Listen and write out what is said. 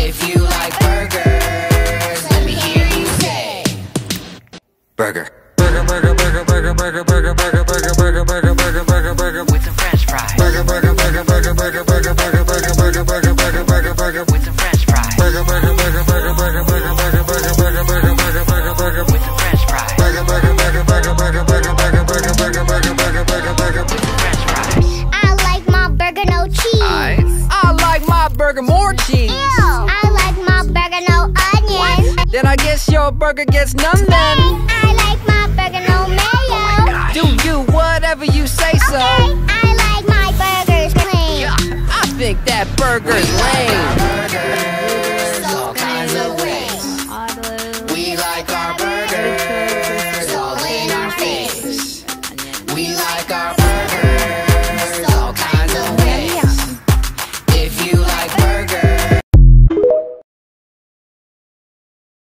If you like burgers, let me hear you say burger. Burger, burger, burger, burger, burger, burger, burger, burger, burger, burger, burger, burger, burger, with some French fries. Burger, burger, burger, burger, burger, burger, burger, burger, burger, burger, burger, burger, burger, with some French fries. Burger, burger, burger, burger, burger, burger, burger, burger, burger, burger, burger, burger, burger, with some French fries. Burger, burger, burger, burger, burger, burger, burger, burger, burger, burger, burger, burger, burger, with some French fries. I like my burger no cheese. I like my burger more cheese. Ew. I like my burger no onions. Then I guess your burger gets none then. I like my burger no mayo. Do you whatever you say so. Okay, I like my burgers clean. I think that burger's lame.